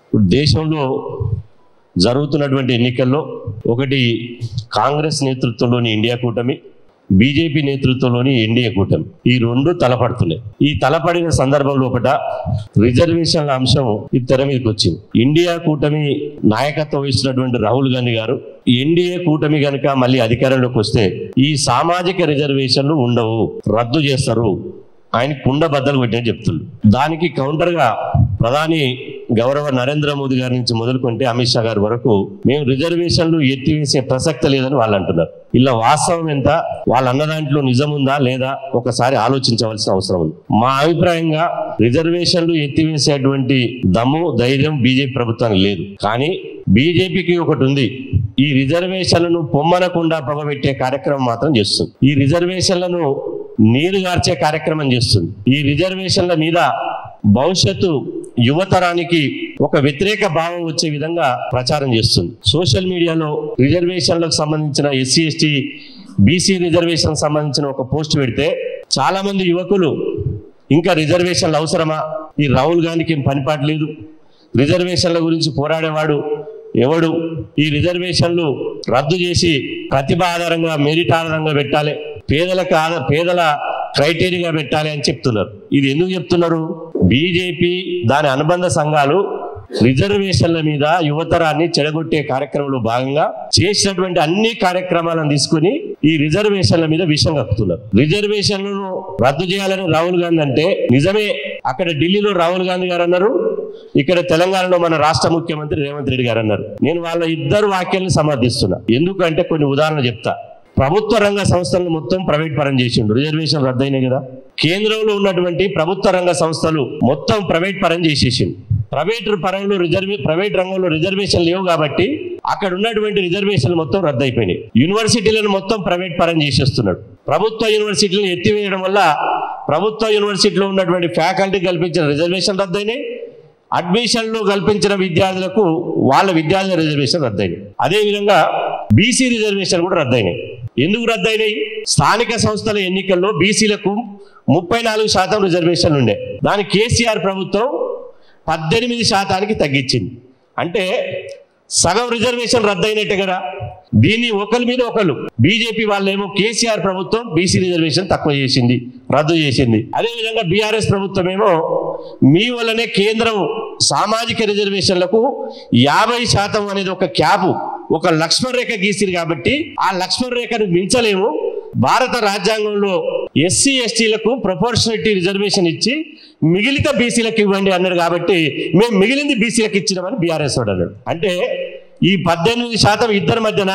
దేశంలో జరుగుతున్నటువంటి ఎన్నికల్లో ఒకటి కాంగ్రెస్ నేతృత్వంలోని ఇండియా కూటమి, బీజేపీ నేతృత్వంలోని ఎన్డీఏ కూటమి, ఈ రెండు తలపడుతున్నాయి. ఈ తలపడిన సందర్భంలో రిజర్వేషన్ల అంశం ఈ తెర మీదకి వచ్చింది. ఇండియా కూటమి నాయకత్వం వహిస్తున్నటువంటి రాహుల్ గాంధీ గారు ఎన్డీఏ కూటమి కనుక మళ్ళీ అధికారంలోకి వస్తే ఈ సామాజిక రిజర్వేషన్లు ఉండవు, రద్దు చేస్తారు, ఆయన కుండ బద్దలు పెట్టని చెప్తున్నారు. దానికి కౌంటర్గా ప్రధాని గౌరవ నరేంద్ర మోదీ గారి నుంచి మొదలుకుంటే అమిత్ షా గారి వరకు మేము రిజర్వేషన్లు ఎత్తివేసే ప్రసక్తి లేదని వాళ్ళు అంటున్నారు. ఇలా వాస్తవం ఎంత, వాళ్ళు అన్న దాంట్లో నిజం ఉందా లేదా ఒకసారి ఆలోచించవలసిన అవసరం ఉంది. మా అభిప్రాయంగా రిజర్వేషన్లు ఎత్తివేసేటువంటి దమ్ము ధైర్యం బీజేపీ ప్రభుత్వానికి లేదు. కానీ బీజేపీకి ఒకటి ఉంది, ఈ రిజర్వేషన్లను పొమ్మనకుండా పొగబెట్టే కార్యక్రమం మాత్రం చేస్తుంది. ఈ రిజర్వేషన్లను నీరుగార్చే కార్యక్రమం చేస్తుంది. ఈ రిజర్వేషన్ల మీద భవిష్యత్తు యువతరానికి ఒక వ్యతిరేక భావం వచ్చే విధంగా ప్రచారం చేస్తుంది. సోషల్ మీడియాలో రిజర్వేషన్లకు సంబంధించిన ఎస్సీ ఎస్టీ బీసీ రిజర్వేషన్ సంబంధించిన ఒక పోస్ట్ పెడితే చాలా మంది యువకులు ఇంకా రిజర్వేషన్లు అవసరమా, ఈ రాహుల్ గాంధీకి ఏం పనిపాటు లేదు, రిజర్వేషన్ల గురించి పోరాడేవాడు ఎవడు, ఈ రిజర్వేషన్లు రద్దు చేసి ప్రతిభ ఆధారంగా మెరిట్ ఆధారంగా పెట్టాలి, పేదల క్రైటీరియా పెట్టాలి అని చెప్తున్నారు. ఇది ఎందుకు చెప్తున్నారు? బీజేపీ దాని అనుబంధ సంఘాలు రిజర్వేషన్ల మీద యువతరాన్ని చెడగొట్టే కార్యక్రమంలో భాగంగా చేసినటువంటి అన్ని కార్యక్రమాలను తీసుకుని ఈ రిజర్వేషన్ల మీద విషం కక్కుతున్నారు. రిజర్వేషన్లను రద్దు చేయాలని రాహుల్ గాంధీ అంటే నిజమే, అక్కడ ఢిల్లీలో రాహుల్ గాంధీ గారు అన్నారు, ఇక్కడ తెలంగాణలో మన రాష్ట్ర ముఖ్యమంత్రి రేవంత్ రెడ్డి గారు అన్నారు. నేను వాళ్ళ ఇద్దరు వాక్యాలను సమర్థిస్తున్నా. ఎందుకంటే కొన్ని ఉదాహరణలు చెప్తా. ప్రభుత్వ రంగ సంస్థలను మొత్తం ప్రైవేట్ పరం చేసిండు, రిజర్వేషన్ రద్దయినాయి కదా. కేంద్రంలో ఉన్నటువంటి ప్రభుత్వ రంగ సంస్థలు మొత్తం ప్రైవేట్ పరం చేసేసిండు. ప్రైవేట్ రంగంలో రిజర్వేషన్ లేవు కాబట్టి అక్కడ ఉన్నటువంటి రిజర్వేషన్లు మొత్తం రద్దయిపోయినాయి. యూనివర్సిటీలను మొత్తం ప్రైవేట్ పరం చేసేస్తున్నాడు. ప్రభుత్వ యూనివర్సిటీలను ఎత్తివేయడం వల్ల ప్రభుత్వ యూనివర్సిటీలో ఉన్నటువంటి ఫ్యాకల్టీ కల్పించిన రిజర్వేషన్ రద్దయినాయి, అడ్మిషన్లు కల్పించిన విద్యార్థులకు వాళ్ళ విద్యార్థుల రిజర్వేషన్ రద్దయినాయి. అదేవిధంగా బీసీ రిజర్వేషన్ కూడా రద్దయినాయి. ఎందుకు రద్దయినాయి? స్థానిక సంస్థల ఎన్నికల్లో బీసీలకు 34% రిజర్వేషన్లు ఉండే, దాని కేసీఆర్ ప్రభుత్వం 18% తగ్గించింది. అంటే సగం రిజర్వేషన్ రద్దయినట్టే కదా. దీన్ని ఒకరి మీద ఒకరు బీజేపీ వాళ్ళేమో కేసీఆర్ ప్రభుత్వం బీసీ రిజర్వేషన్ తక్కువ చేసింది, రద్దు చేసింది. అదేవిధంగా బీఆర్ఎస్ ప్రభుత్వం ఏమో మీ వల్లనే కేంద్రం సామాజిక రిజర్వేషన్లకు 50% అనేది ఒక క్యాపు, ఒక లక్ష్మణ రేఖ గీసిరు కాబట్టి ఆ లక్ష్మణ రేఖను మించలేము, భారత రాజ్యాంగంలో ఎస్సీ ఎస్టీలకు ప్రపోర్షనాలిటీ రిజర్వేషన్ ఇచ్చి మిగిలిత బీసీలకు ఇవ్వండి అన్నాడు కాబట్టి మేము మిగిలింది బీసీలకు ఇచ్చినామని బీఆర్ఎస్ వాడు అన్నాడు. అంటే ఈ 18% ఇద్దరి మధ్యన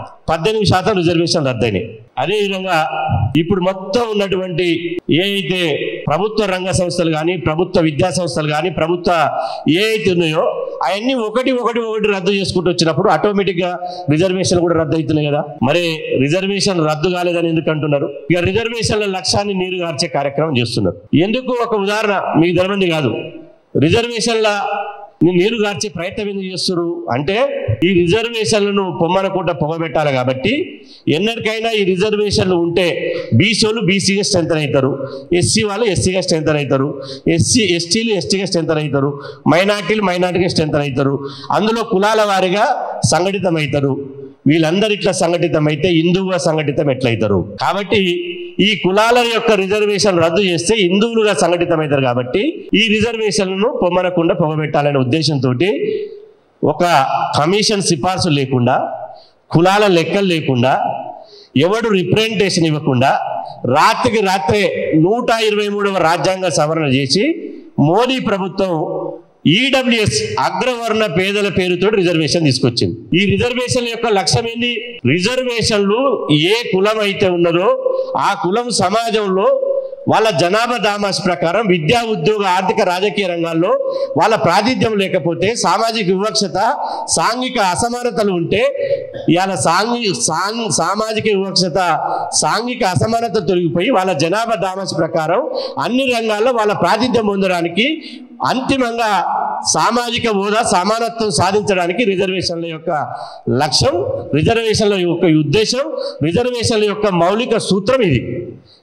18% రిజర్వేషన్ రద్దయినాయి. అదేవిధంగా ఇప్పుడు మొత్తం ఉన్నటువంటి ఏ అయితే ప్రభుత్వ రంగ సంస్థలు కానీ ప్రభుత్వ విద్యా సంస్థలు కానీ ప్రభుత్వ ఏ అయితే ఉన్నాయో అవన్నీ ఒకటి రద్దు చేసుకుంటూ వచ్చినప్పుడు ఆటోమేటిక్గా రిజర్వేషన్ కూడా రద్దు అవుతున్నాయి కదా. మరి రిజర్వేషన్ రద్దు కాలేదని ఎందుకు అంటున్నారు? ఇక రిజర్వేషన్ల లక్ష్యాన్ని నీరుగార్చే కార్యక్రమం చేస్తున్నారు. ఎందుకు ఒక ఉదాహరణ మీకు తెలమంది కాదు, రిజర్వేషన్ల నీరు గార్చే ప్రయత్నం ఎందుకు చేస్తారు అంటే ఈ రిజర్వేషన్లను పొమ్మనకుండా పొగబెట్టాలి కాబట్టి ఎన్నటికైనా ఈ రిజర్వేషన్లు ఉంటే బీసీలు బీసీగా స్ట్రెంథన్ అవుతారు, ఎస్సీ వాళ్ళు ఎస్సీగా స్ట్రెంథన్ అవుతారు, ఎస్టీలు ఎస్టీగా స్ట్రెంథన్ అవుతారు, మైనార్టీగా స్ట్రెంథన్ అవుతారు, అందులో కులాల వారిగా సంఘటితం అవుతారు. వీళ్ళందరూ ఇట్లా సంఘటితం అయితే హిందువుగా సంఘటితం ఎట్లయితారు? కాబట్టి ఈ కులాల యొక్క రిజర్వేషన్ రద్దు చేస్తే హిందువులుగా సంఘటితం అవుతారు. కాబట్టి ఈ రిజర్వేషన్లను పొమ్మనకుండా పొగబెట్టాలనే ఉద్దేశంతో ఒక కమిషన్ సిఫార్సు లేకుండా, కులాల లెక్కలు లేకుండా, ఎవడు రిప్రజెంటేషన్ ఇవ్వకుండా రాత్రికి రాత్రే 123వ రాజ్యాంగ సవరణ చేసి మోదీ ప్రభుత్వం ఈడబ్ల్యూఎస్ అగ్రవర్ణ పేదల పేరుతో రిజర్వేషన్ తీసుకొచ్చింది. ఈ రిజర్వేషన్ యొక్క లక్ష్యం ఏంది? రిజర్వేషన్లు ఏ కులం అయితే ఉన్నదో ఆ కులం సమాజంలో వాళ్ళ జనాభా దామాస్ ప్రకారం విద్యా ఉద్యోగ ఆర్థిక రాజకీయ రంగాల్లో వాళ్ళ ప్రాతినిధ్యం లేకపోతే, సామాజిక వివక్షత సాంఘిక అసమానతలు ఉంటే, ఇవాళ సామాజిక వివక్షత సాంఘిక అసమానత తొలగిపోయి వాళ్ళ జనాభా దామాస్ ప్రకారం అన్ని రంగాల్లో వాళ్ళ ప్రాతినిధ్యం పొందడానికి అంతిమంగా సామాజిక హోదా సమానత్వం సాధించడానికి రిజర్వేషన్ల యొక్క లక్ష్యం, రిజర్వేషన్ల యొక్క ఉద్దేశం, రిజర్వేషన్ల యొక్క మౌలిక సూత్రం ఇది.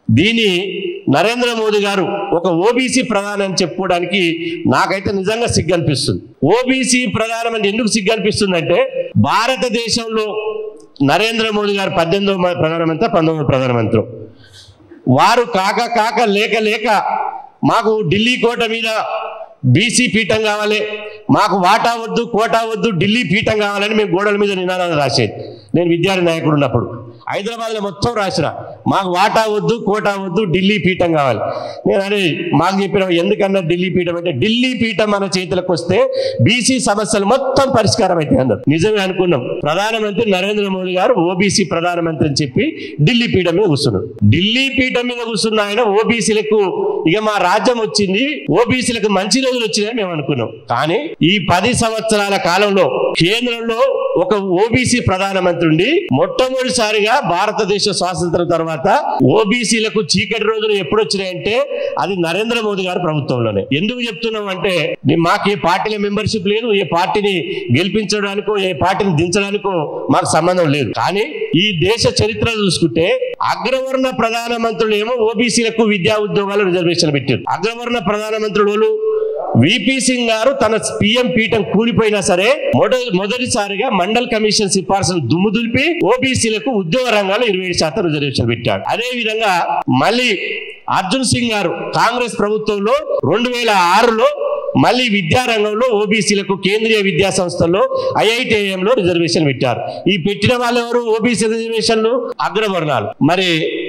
దీని నరేంద్ర మోదీ గారు ఒక ఓబీసీ ప్రధాని అని చెప్పుకోవడానికి నాకైతే నిజంగా సిగ్గు అనిపిస్తుంది. ఓబీసీ ప్రధానం అని ఎందుకు సిగ్గు అనిపిస్తుంది అంటే, భారతదేశంలో నరేంద్ర మోదీ గారు 18వ ప్రధానమంత్రి 19వ ప్రధానమంత్రి వారు కాక లేక మాకు ఢిల్లీ కోట మీద బీసీ పీఠం కావాలి, మాకు వాటా వద్దు కోటా వద్దు ఢిల్లీ పీఠం కావాలని మేము గోడల మీద నినాదాలు రాసేది. నేను విద్యార్థి నాయకుడు ఉన్నప్పుడు హైదరాబాద్లో మొత్తం రాసిన, మాకు వాటా వద్దు కోటా వద్దు ఢిల్లీ పీఠం కావాలి. నేను అరే మాకు చెప్పిన ఎందుకన్నా ఢిల్లీ పీఠం అంటే, ఢిల్లీ పీఠం మన చేతులకు వస్తే బీసీ సమస్యలు మొత్తం పరిష్కారం అయితే అన్నారు. నిజమే అనుకున్నాం. ప్రధానమంత్రి నరేంద్ర మోదీ గారు ఓబీసీ ప్రధానమంత్రి అని చెప్పి ఢిల్లీ పీఠం మీద కూర్చున్నాడు. ఢిల్లీ పీఠం మీద కూర్చున్న ఆయన ఓబీసీలకు ఇక మా రాజ్యం వచ్చింది, ఓబీసీలకు మంచి రోజులు వచ్చినాయని మేము అనుకున్నాం. కానీ ఈ 10 సంవత్సరాల కాలంలో కేంద్రంలో ఒక ఓబీసీ ప్రధానమంత్రి ఉండి మొట్టమొదటిసారిగా భారతదేశ స్వాతంత్రం తర్వాత ఓబీసీలకు చీకటి రోజులు ఎప్పుడు వచ్చినాయంటే అది నరేంద్ర మోదీ గారి ప్రభుత్వంలోనే. ఎందుకు చెప్తున్నాం అంటే, మాకు ఏ పార్టీల మెంబర్షిప్ లేదు, ఏ పార్టీని గెలిపించడానికో ఏ పార్టీని దించడానికో మాకు సంబంధం లేదు. కానీ ఈ దేశ చరిత్ర చూసుకుంటే అగ్రవర్ణ ప్రధానమంత్రులు ఏమో ఓబీసీలకు విద్యా ఉద్యోగాలు రిజర్వేషన్ పెట్టారు. అగ్రవర్ణ ప్రధానమంత్రులు విపి సింగ్ గారు తన పిఎం పీఠం కూలిపోయినా సరే మొదటిసారిగా మండల్ కమిషన్ సిఫార్సును దుమ్ము దులిపి ఓబీసీలకు ఉద్యోగ రంగాల్లో 27% రిజర్వేషన్ పెట్టాడు. అదే విధంగా మళ్ళీ అర్జున్ సింగ్ గారు కాంగ్రెస్ ప్రభుత్వంలో 2006లో మళ్ళీ విద్యారంగంలో ఓబీసీలకు కేంద్రీయ విద్యా సంస్థల్లో ఐఐటిఐఎంలో రిజర్వేషన్ పెట్టారు. ఈ పెట్టిన వాళ్ళు ఎవరు? ఓబీసీ రిజర్వేషన్లు అగ్రవర్ణాలు. మరి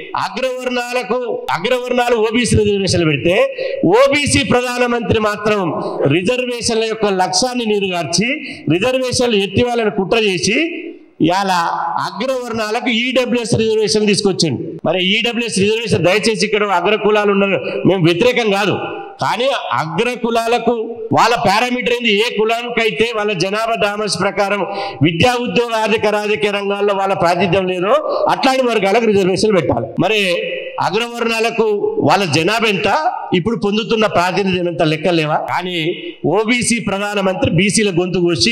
అగ్రవర్ణాలు ఓబీసీ రిజర్వేషన్లు పెడితే ఓబీసీ ప్రధానమంత్రి మాత్రం రిజర్వేషన్ల యొక్క లక్ష్యాన్ని నీరుగార్చి రిజర్వేషన్లు ఎత్తి వాళ్ళని కుట్ర చేసి ఇలా అగ్రవర్ణాలకు ఈడబ్ల్యూఎస్ రిజర్వేషన్ తీసుకొచ్చింది. మరి ఈడబ్ల్యూఎస్ రిజర్వేషన్ దయచేసి ఇక్కడ అగ్ర కులాలు ఉన్నారు, మేము వ్యతిరేకం కాదు. కానీ అగ్ర కులాలకు వాళ్ళ పారామీటర్ ఏంది? ఏ కులానికైతే వాళ్ళ జనాభా డామర్స్ ప్రకారం విద్యా ఉద్యోగ ఆర్థిక రాజకీయ రంగాల్లో వాళ్ళ ప్రాతినిధ్యం లేదో అట్లాంటి వర్గాలకు రిజర్వేషన్ పెట్టాలి. మరి అగ్రవర్ణాలకు వాళ్ళ జనాభా ఎంత, ఇప్పుడు పొందుతున్న ప్రాతినిధ్యం ఎంత లెక్కలు లేవా? కానీ ఓబీసీ ప్రధానమంత్రి బీసీల గొంతు కోసి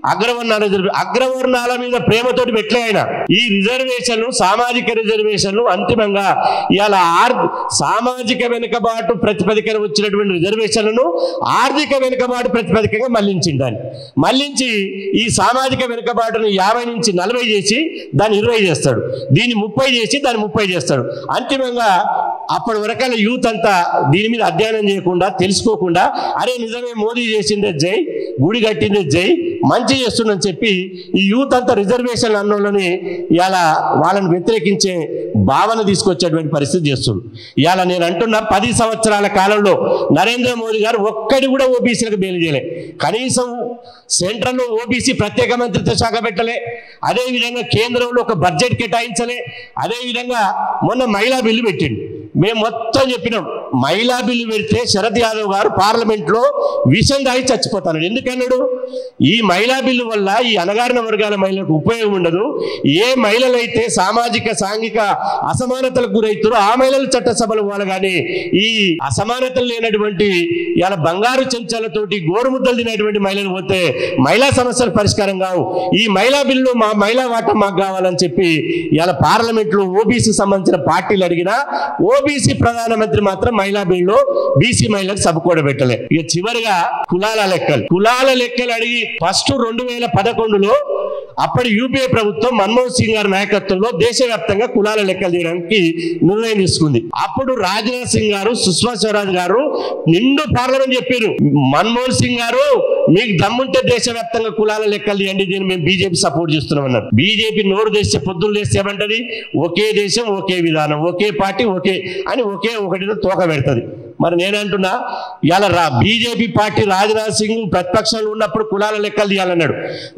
అగ్రవర్ణాల మీద ప్రేమతోటి పెట్టలే ఆయన. ఈ రిజర్వేషన్లు సామాజిక రిజర్వేషన్లు అంతిమంగా ఇలా సామాజిక వెనుకబాటు ప్రతిపదికన వచ్చినటువంటి రిజర్వేషన్లను ఆర్థిక వెనుకబాటు ప్రతిపదికగా మళ్లించి ఈ సామాజిక వెనుకబాటును 50 నుంచి 40 చేసి దాన్ని 20 చేస్తాడు, దీన్ని 30 చేసి దాన్ని 30 చేస్తాడు. అంతిమంగా అప్పటి వరకల్లా యూత్ అంతా దీని మీద అధ్యయనం చేయకుండా తెలుసుకోకుండా అరే నిజమే మోదీ చేసిందే జై, గుడి కట్టిందే జై, మంచి చేస్తుందని చెప్పి ఈ యూత్ అంతా రిజర్వేషన్ అన్నోళ్ళని ఇలా వాళ్ళని వ్యతిరేకించే భావన తీసుకొచ్చేటువంటి పరిస్థితి చేస్తుంది. ఇలా నేను అంటున్నా 10 సంవత్సరాల కాలంలో నరేంద్ర మోదీ గారు ఒక్కడి కూడా ఓబీసీలకు బెయిల్ చేయలే. కనీసం సెంట్రల్లో ఓబీసీ ప్రత్యేక మంత్రిత్వ శాఖ పెట్టలే, అదేవిధంగా కేంద్రంలో ఒక బడ్జెట్ కేటాయించలే, అదేవిధంగా మొన్న మహిళా బిల్లు పెట్టిండు. మేము మొత్తం చెప్పినాం, మహిళా బిల్లు పెడితే శరద్ యాదవ్ గారు పార్లమెంట్లో విషం దాగి చచ్చిపోతాడు. ఎందుకన్నాడు? ఈ మహిళా బిల్లు వల్ల ఈ అణగారిన వర్గాల మహిళలకు ఉపయోగం ఉండదు. ఏ మహిళలైతే సామాజిక సాంఘిక అసమానతలకు గురవుతారో ఆ మహిళలు చట్టసభలు పోవాలి, కానీ ఈ అసమానతలు లేనటువంటి ఇలా బంగారు చెంచాలతోటి గోరుముద్దలు తినేటువంటి మహిళలు పోతే మహిళా సమస్యలు పరిష్కారం కావు. ఈ మహిళా బిల్లు మా మహిళా వాటా మాకు కావాలని చెప్పి ఇలా పార్లమెంట్లో ఓబీసీ సంబంధించిన పార్టీలు అడిగినా ఓబీసీ ప్రధానమంత్రి మాత్రం మహిళా బిల్లు బీసీ మహిళలకు సభ కూడా పెట్టలే. ఇక చివరిగా కులాల లెక్కలు అడిగి ఫస్ట్ 2011లో అప్పటి యూపీఏ ప్రభుత్వం మన్మోహన్ సింగ్ గారి నాయకత్వంలో దేశవ్యాప్తంగా కులాల లెక్కలు తీయడానికి నిర్ణయం తీసుకుంది. అప్పుడు రాజ్నాథ్ సింగ్ గారు, సుష్మా స్వరాజ్ గారు నిండు పార్లమెంట్ చెప్పారు, మన్మోహన్ సింగ్ గారు మీకు దమ్ముంటే దేశవ్యాప్తంగా కులాల లెక్కలు తీయండి, దీన్ని మేము బీజేపీ సపోర్ట్ చేస్తున్నాం అన్నారు. బీజేపీ నోరు తెస్తే పొద్దులు తెస్తే ఏమంటది? ఒకే దేశం ఒకే విధానం, ఒకే పార్టీ ఒకే అని ఒకటితో తోక పెడుతుంది. మరి నేనంటున్నా ఇలా బీజేపీ పార్టీ రాజ్నాథ్ సింగ్ ప్రతిపక్షంలో ఉన్నప్పుడు కులాల లెక్కలు తీయాలన్నాడు.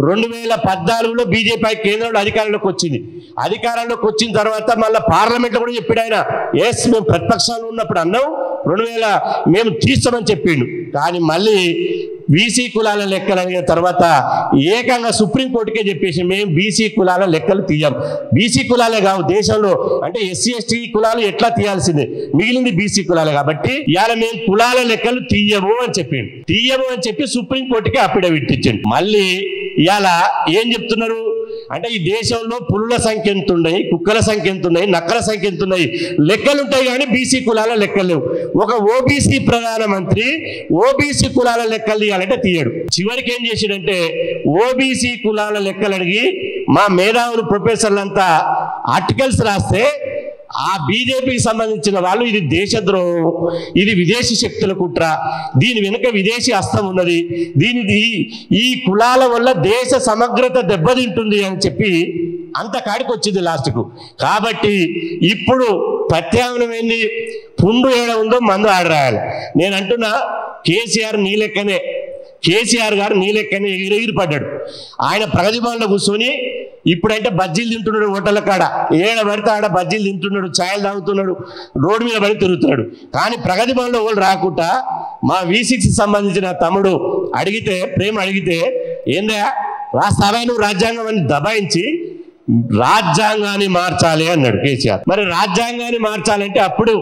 2014లో బీజేపీ కేంద్రంలో అధికారంలోకి వచ్చింది. అధికారంలోకి వచ్చిన తర్వాత మళ్ళీ పార్లమెంట్లో కూడా చెప్పాడు ఆయన, ఎస్ మేము ప్రతిపక్షంలో ఉన్నప్పుడు అన్నాం, 2000 మేము తీస్తామని చెప్పిండు. కానీ మళ్ళీ బీసీ కులాల లెక్కలు అడిగిన తర్వాత ఏకంగా సుప్రీంకోర్టుకే చెప్పేసి మేము బీసీ కులాల లెక్కలు తీయం. బీసీ కులాలే కావు దేశంలో, అంటే ఎస్సీ ఎస్టీ కులాలు ఎట్లా తీయాల్సిందే, మిగిలింది బీసీ కులాలే. కాబట్టి ఇవాళ మేము కులాల లెక్కలు తీయము అని చెప్పి సుప్రీంకోర్టుకి అఫిడవిట్ ఇచ్చింది. మళ్ళీ ఇవాళ ఏం చెప్తున్నారు? అంటే ఈ దేశంలో పులుల సంఖ్య ఎంత ఉన్నాయి, కుక్కల సంఖ్య ఎంత ఉన్నాయి, నక్కల సంఖ్య ఎంత ఉన్నాయి, లెక్కలు ఉంటాయి కానీ బీసీ కులాల లెక్కలు లేవు. ఒక ఓబీసీ ప్రధానమంత్రి ఓబీసీ కులాల లెక్కలు తీయాలంటే తీయడు. చివరికి ఏం చేసాడంటే ఓబీసీ కులాల లెక్కలు అడిగి మా మేధావులు ప్రొఫెసర్లంతా ఆర్టికల్స్ రాస్తే ఆ బీజేపీకి సంబంధించిన వాళ్ళు ఇది దేశద్రోహం, ఇది విదేశీ శక్తుల కుట్ర, దీని వెనుక విదేశీ హస్తం ఉన్నది, ఈ కులాల వల్ల దేశ సమగ్రత దెబ్బతింటుంది అని చెప్పి అంత కాడికి వచ్చింది లాస్ట్కు. కాబట్టి ఇప్పుడు ప్రత్యామ్నాయం ఏంది, పుండు ఏడ ఉందో మందు ఆడరాయాలి. నేను అంటున్నా కేసీఆర్ నీ లెక్కనే, కేసీఆర్ గారు నీ లెక్కనే ఎగిరి పడ్డాడు. ఆయన ప్రగతి భవన్లో కూర్చొని ఇప్పుడంటే బజ్జీలు తింటున్నాడు, హోటళ్ళ కాడ ఏడ పడితే ఆడ బజ్జీలు తింటున్నాడు, ఛాయలు తాగుతున్నాడు, రోడ్డు మీద పడి తిరుగుతున్నాడు. కానీ ప్రగతి భవన్లో వాళ్ళు రాకుండా మా V6 సంబంధించిన తమ్ముడు అడిగితే, ప్రేమ అడిగితే ఏందా రాస్తావా నువ్వు రాజ్యాంగం అని దబాయించి రాజ్యాంగాన్ని మార్చాలి అన్నాడు కేసీఆర్. మరి రాజ్యాంగాన్ని మార్చాలంటే అప్పుడు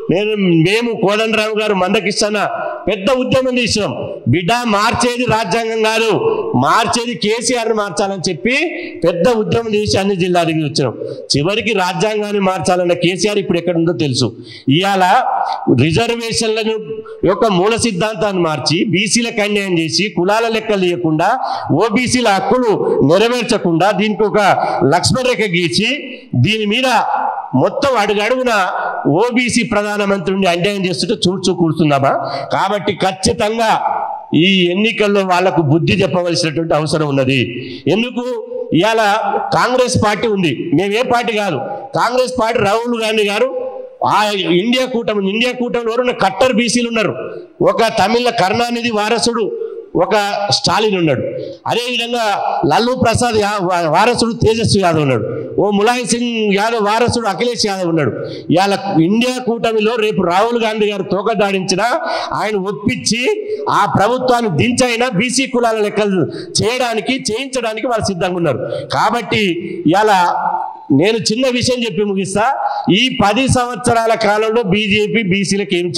మేము కోదండరావు గారు మందకిస్తున్న పెద్ద ఉద్యమం చేసినాం. బిడ్డ మార్చేది రాజ్యాంగం కాదు, మార్చేది కేసీఆర్ని మార్చాలని చెప్పి పెద్ద ఉద్యమం చేసి అన్ని జిల్లాలకి వచ్చినాం. చివరికి రాజ్యాంగాన్ని మార్చాలన్న కేసీఆర్ ఇప్పుడు ఎక్కడుందో తెలుసు. ఇవాళ రిజర్వేషన్లను యొక్క మూల సిద్ధాంతాన్ని మార్చి బీసీలకు అన్యాయం చేసి కులాల లెక్కలు ఇవ్వకుండా ఓబీసీల హక్కులు నెరవేర్చకుండా దీనికి ఒక లక్ష్మణ రేఖ గీసి దీని మీద మొత్తం అడుగడుగున ఓబీసీ ప్రధానమంత్రిని అన్యాయం చేస్తుంటే చూడ్చూ కూర్చున్నామా? కాబట్టి ఖచ్చితంగా ఈ ఎన్నికల్లో వాళ్లకు బుద్ధి చెప్పవలసినటువంటి అవసరం ఉన్నది. ఎందుకు ఇవాళ కాంగ్రెస్ పార్టీ ఉంది, మేమే పార్టీ కాదు, కాంగ్రెస్ పార్టీ రాహుల్ గాంధీ గారు ఆ ఇండియా కూటమిలో ఎవరున్న కట్టర్ బీసీలు ఉన్నారు. ఒక తమిళ కరుణానిధి వారసుడు ఒక స్టాలిన్ ఉన్నాడు, అదేవిధంగా లల్లూ ప్రసాద్ వారసుడు తేజస్వి యాదవ్ ఉన్నాడు, ఓ ములాయం సింగ్ యాదవ్ వారసుడు అఖిలేష్ యాదవ్ ఉన్నాడు. ఇవాళ ఇండియా కూటమిలో రేపు రాహుల్ గాంధీ గారు తోకదాడించినా ఆయన ఒప్పించి ఆ ప్రభుత్వాన్ని దించైనా బీసీ కులాల లెక్కలు చేయించడానికి వాళ్ళు సిద్ధంగా ఉన్నారు. కాబట్టి ఇవాళ నేను చిన్న విషయం చెప్పి ముగిస్తా. ఈ 10 సంవత్సరాల కాలంలో బీజేపీ బీసీలకు ఏం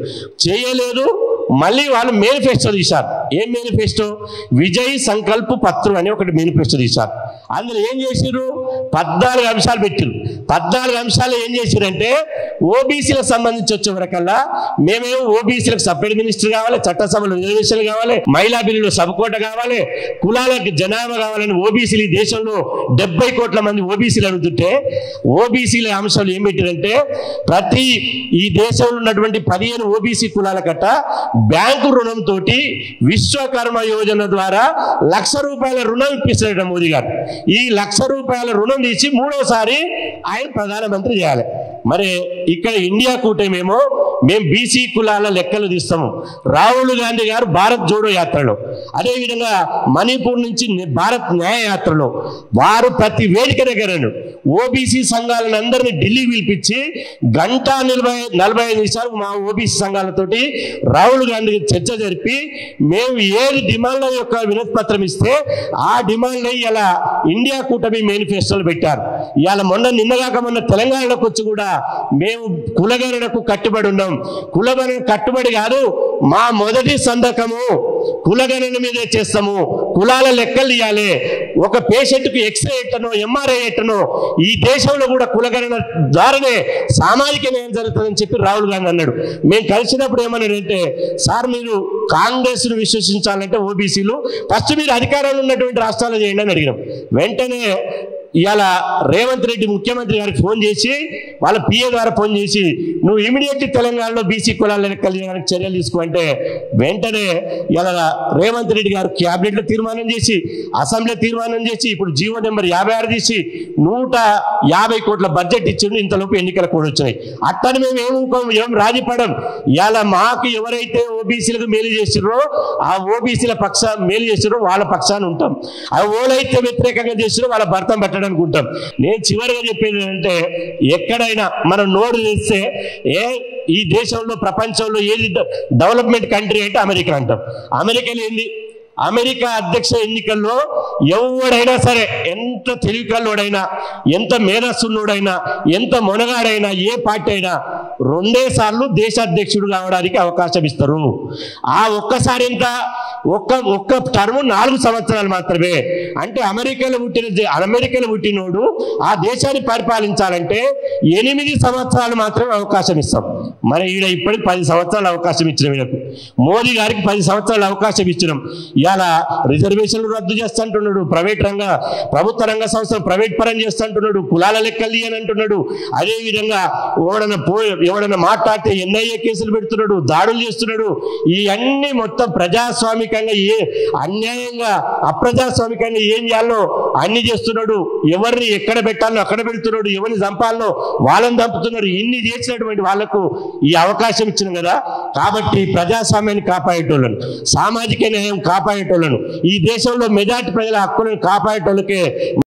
చేయలేదు. మళ్ళీ వాళ్ళు మేనిఫెస్టో తీశారు. ఏం మేనిఫెస్టో? విజయ్ సంకల్ప్ పత్రం అని ఒకటి మేనిఫెస్టో తీశారు. అందులో ఏం చేశారు? 14 అంశాలు పెట్టారు. 14 అంశాలు ఏం చేశారంటే ఓబీసీలకు సంబంధించి వచ్చే వరకల్లా మేమేమో ఓబీసీలకు సపరేట్ మినిస్టర్ కావాలి, చట్టసభలో రిజర్వేషన్లు కావాలి, మహిళా బిల్లులో సబకోట కావాలి, కులాలకు జనాభా కావాలని ఓబీసీలు ఈ దేశంలో 70 కోట్ల మంది ఓబీసీలు అడుగుతుంటే ఓబీసీల అంశాలు ఏం పెట్టారంటే ప్రతి ఈ దేశంలో ఉన్నటువంటి 15 ఓబీసీ కులాల కట్ట బ్యాంకు రుణంతో విశ్వకర్మ యోజన ద్వారా ₹1,00,000 రుణం ఇప్పిస్తారట మోదీ గారు. ఈ ₹1,00,000 రుణం తీసి 3వసారి ఆయన ప్రధానమంత్రి చేయాలి. మరి ఇక్కడ ఇండియా కూటమేమో మేము బీసీ కులాల లెక్కలు తీస్తాము. రాహుల్ గాంధీ గారు భారత్ జోడో యాత్రలో, అదేవిధంగా మణిపూర్ నుంచి భారత్ న్యాయ యాత్రలో వారు ప్రతి వేదిక దగ్గర ఓబీసీ సంఘాలను అందరినీ ఢిల్లీ పిలిపించి 1:45 నిమిషాలు మా ఓబీసీ సంఘాలతోటి రాహుల్ గాంధీ చర్చ జరిపి మేము ఏది డిమాండ్ల యొక్క వినతి పత్రం ఇస్తే ఆ డిమాండ్లు ఇలా ఇండియా కూటమి మేనిఫెస్టోలు పెట్టారు. ఇవాళ నిన్నగాక మొన్న తెలంగాణలోకి వచ్చి కూడా మేము కులగణనకు కట్టుబడి ఉన్నాం. కులగణన కట్టుబడి కాదు, మా మొదటి సంతకము కులగణన మీదే చేస్తాము, కులాల లెక్కలు ఇవ్వాలి. ఒక పేషెంట్కు ఎక్స్రే ఎట్టనో ఎంఆర్ఐ ఎట్టనో ఈ దేశంలో కూడా కులగణన ద్వారానే సామాజిక న్యాయం జరుగుతుందని చెప్పి రాహుల్ గాంధీ అన్నాడు. మేము కలిసినప్పుడు ఏమన్నాడంటే, సార్ మీరు కాంగ్రెస్ను విశ్వసించాలంటే ఓబీసీలు ఫస్ట్ మీరు అధికారంలో ఉన్నటువంటి రాష్ట్రాలు చేయండి అని అడిగినాం. వెంటనే ఇవాళ రేవంత్ రెడ్డి ముఖ్యమంత్రి గారికి ఫోన్ చేసి వాళ్ళ పిఏ ద్వారా ఫోన్ చేసి నువ్వు ఇమీడియట్లీ తెలంగాణలో బీసీ కులాల లెక్కలు చేయడానికి చర్యలు తీసుకుంటే వెంటనే ఇలా రేవంత్ రెడ్డి గారు క్యాబినెట్లో తీర్మానం చేసి అసెంబ్లీలో తీర్మానం చేసి ఇప్పుడు జీవో నెంబర్ 56 తీసి 150 కోట్ల బడ్జెట్ ఇచ్చిండు. ఇంతలోపు ఎన్నికలు కూడా వచ్చినాయి. అట్టని మేము ఏం రాజీపడం. ఇవాళ మాకు ఎవరైతే ఓబీసీలకు మేలు చేసిరో ఆ ఓబీసీల మేలు చేసిరో వాళ్ళ పక్షాన్ని ఉంటాం. ఆ ఓలైతే వ్యతిరేకంగా చేసిరో వాళ్ళ భర్తం పట్టడం అనుకుంటాం. నేను చివరిగా చెప్పేది ఏంటంటే ఎక్కడైనా మనం నోరు చేస్తే ఈ దేశంలో ప్రపంచంలో ఏది డెవలప్మెంట్ కంట్రీ అంటే అమెరికా అంటాం. అమెరికాలో ఏంది? అమెరికా అధ్యక్ష ఎన్నికల్లో ఎవడైనా సరే, ఎంత తెలివికల్లోడైనా, ఎంత మేధస్సున్నోడైనా, ఎంత మొనగాడైనా, ఏ పార్టీ అయినా 2 సార్లు దేశాధ్యక్షుడు కావడానికి అవకాశం ఇస్తారు. ఆ ఒక్కసారి ఎంత ఒక్క టర్మ్ 4 సంవత్సరాలు మాత్రమే. అంటే అమెరికాలో పుట్టినోడు ఆ దేశాన్ని పరిపాలించాలంటే 8 సంవత్సరాలు మాత్రమే అవకాశం ఇస్తాం. మరి ఈడ ఇప్పటికి 10 సంవత్సరాలు అవకాశం ఇచ్చినాం. వీళ్ళకు మోదీ గారికి 10 సంవత్సరాలు అవకాశం ఇచ్చినాం. ఇవాళ రిజర్వేషన్లు రద్దు చేస్తుంటున్నాడు, ప్రభుత్వ రంగ సంస్థలు ప్రైవేట్ పరం చేస్తుంటున్నాడు, కులాల లెక్కలు అని అంటున్నాడు. అదేవిధంగా ఎవడన్నా మాట్లాడితే NIA కేసులు పెడుతున్నాడు, దాడులు చేస్తున్నాడు. ఇవన్నీ మొత్తం ప్రజాస్వామికంగా అన్యాయంగా అప్రజాస్వామికంగా ఏం చేయాలో అన్ని చేస్తున్నాడు. ఎవరిని ఎక్కడ పెట్టాలో అక్కడ పెడుతున్నాడు, ఎవరిని చంపాలో వాళ్ళని చంపుతున్నాడు. ఇన్ని చేసినటువంటి వాళ్లకు ఈ అవకాశం ఇచ్చినాం కదా. కాబట్టి ప్రజాస్వామ్యాన్ని కాపాడేటోళ్ళను, సామాజిక న్యాయం కాపాడేటోళ్ళను, ఈ దేశంలో మెజార్టీ ప్రజల హక్కులను కాపాడేటోళ్ళకే